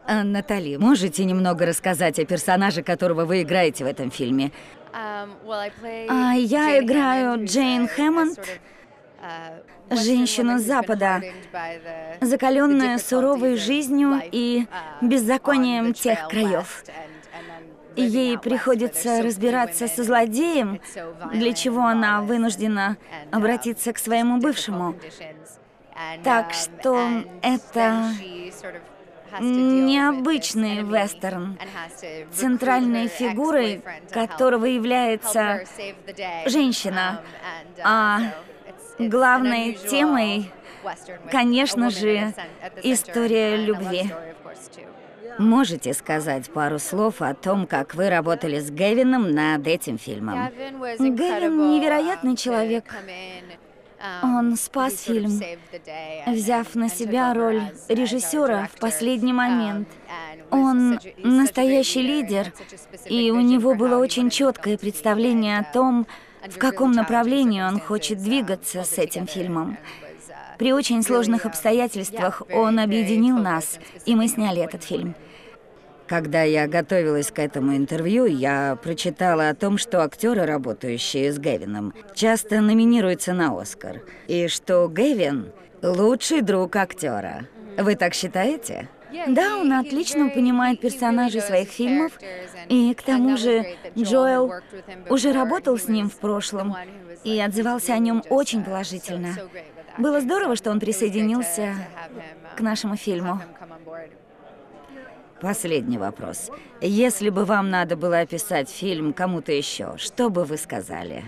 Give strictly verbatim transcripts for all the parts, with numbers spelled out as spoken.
А, Натали, можете немного рассказать о персонаже, которого вы играете в этом фильме? А я играю Джейн Хэммонд, женщину с Запада, закаленную суровой жизнью и беззаконием тех краев. Ей приходится разбираться со злодеем, для чего она вынуждена обратиться к своему бывшему. Так что это необычный вестерн, центральной фигурой которого является женщина, а главной темой, конечно же, история любви. Можете сказать пару слов о том, как вы работали с Гэвином над этим фильмом? Гэвин невероятный человек. Он спас фильм, взяв на себя роль режиссера в последний момент. Он настоящий лидер, и у него было очень четкое представление о том, в каком направлении он хочет двигаться с этим фильмом. При очень сложных обстоятельствах он объединил нас, и мы сняли этот фильм. Когда я готовилась к этому интервью, я прочитала о том, что актеры, работающие с Гэвином, часто номинируются на Оскар, и что Гэвин — лучший друг актера. Вы так считаете? Да, он отлично понимает персонажей своих фильмов, и к тому же Джоэл уже работал с ним в прошлом и отзывался о нем очень положительно. Было здорово, что он присоединился к нашему фильму. Последний вопрос. Если бы вам надо было описать фильм кому-то еще, что бы вы сказали?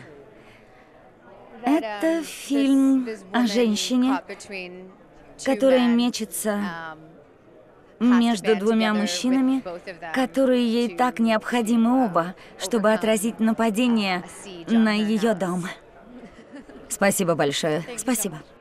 Это фильм о женщине, которая мечется между двумя мужчинами, которые ей так необходимы оба, чтобы отразить нападение на ее дом. Спасибо большое. Спасибо.